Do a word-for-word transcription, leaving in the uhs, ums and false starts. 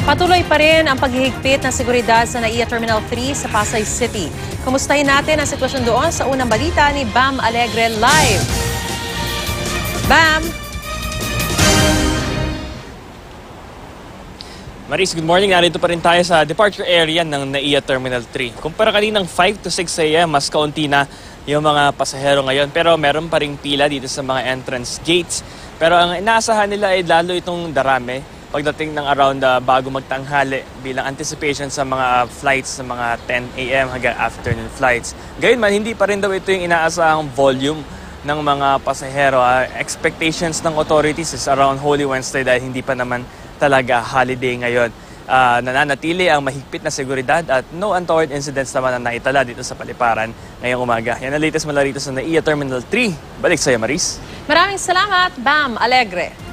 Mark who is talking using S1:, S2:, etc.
S1: Patuloy pa rin ang paghihigpit ng seguridad sa NAIA Terminal three sa Pasay City. Kumustahin natin ang sitwasyon doon sa unang balita ni Bam Alegre live. Bam!
S2: Maris, good morning. Narito pa rin tayo sa departure area ng NAIA Terminal three. Kumpara kaninang five to six a m, mas kaunti na yung mga pasahero ngayon. Pero meron pa ring pila dito sa mga entrance gates. Pero ang inaasahan nila ay lalo itong darami pagdating ng around uh, bago magtanghali bilang anticipation sa mga flights sa mga ten a m hanggang afternoon flights. Gayunman, hindi pa rin daw ito yung inaasahang volume ng mga pasahero. Uh, expectations ng authorities is around Holy Wednesday dahil hindi pa naman talaga holiday ngayon. Uh, nananatili ang mahigpit na seguridad at no untoward incidents naman ang naitala dito sa Paliparan ngayong umaga. Yan ang latest mula rito sa NAIA Terminal three. Balik sa'yo, Maris.
S1: Maraming salamat, Bam Alegre.